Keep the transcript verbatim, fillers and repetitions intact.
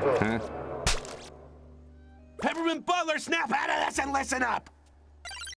Huh? Peppermint Butler, snap out of this and listen up!